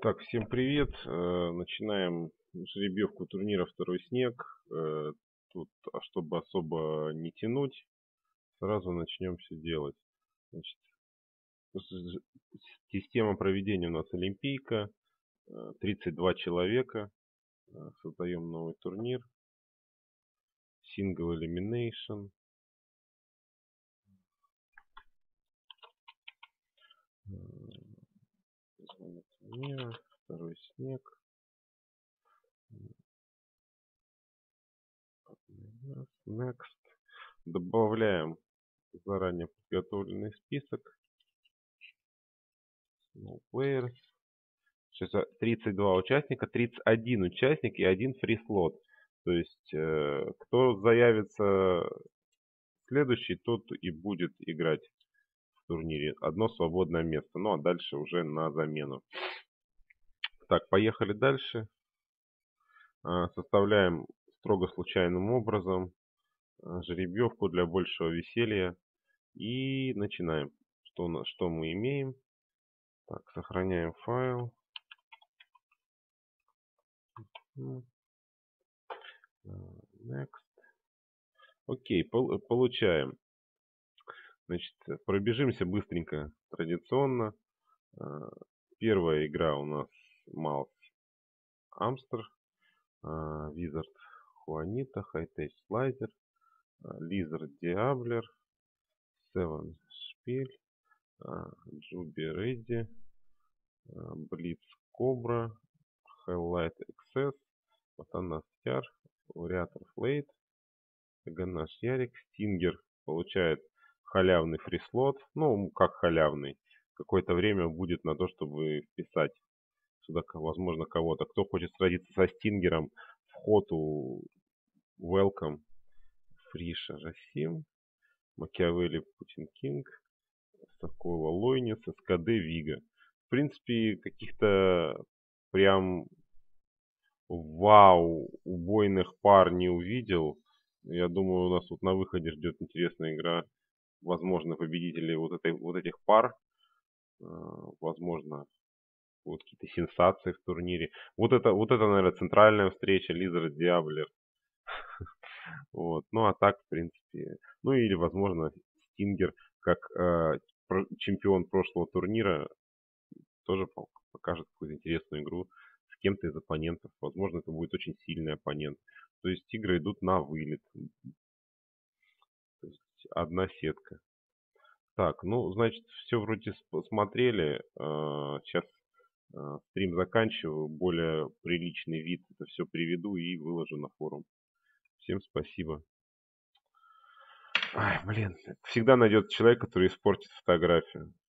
Так, всем привет. Начинаем жеребьевку турнира «Второй снег». Тут, чтобы особо не тянуть, сразу начнем все делать. Значит, система проведения у нас олимпийка. 32 человека. Создаем новый турнир. Single Elimination. Название турнира «Второй снег». Next. Добавляем заранее подготовленный список. No players. Сейчас 32 участника, 31 участник и один фрислот. То есть, кто заявится следующий, тот и будет играть в турнире. Одно свободное место. Ну, а дальше уже на замену. Так, поехали дальше. Составляем строго случайным образом жеребьевку для большего веселья. И начинаем. Что мы имеем? Так, сохраняем файл. Next. Окей, получаем. Значит, пробежимся быстренько, традиционно. Первая игра у нас Маус Амстер, Визард Хуанита, Хайтеч Слайдер, Лизард Диаблер, Севен Шпиль, Джуби Редди, Блиц Кобра, Хайлайт Эксес, Матанас Яр, Вариатор Флейт, Ганаш Ярик, Стингер получает халявный фрислот. Ну, как халявный. Какое-то время будет на то, чтобы вписать сюда, возможно, кого-то. Кто хочет сразиться со Стингером, вход у Welcome, Фриша Жасим, Макиавелли Путин Кинг, Сокола Лойнец, СКД Вига. В принципе, каких-то прям вау убойных пар не увидел. Я думаю, у нас тут на выходе ждет интересная игра. Возможно, победители вот этих пар. Возможно, будут какие-то сенсации в турнире. Вот это, наверное, центральная встреча Лизард Диаблер. Вот. Ну, а так, в принципе... Ну, или, возможно, Стингер, как чемпион прошлого турнира, тоже покажет какую-то интересную игру с кем-то из оппонентов. Возможно, это будет очень сильный оппонент. То есть игры идут на вылет. То есть одна сетка. Так, ну, значит, все вроде смотрели. Сейчас стрим заканчиваю. Более приличный вид это все приведу и выложу на форум. Всем спасибо. Ай, блин, всегда найдется человек, который испортит фотографию.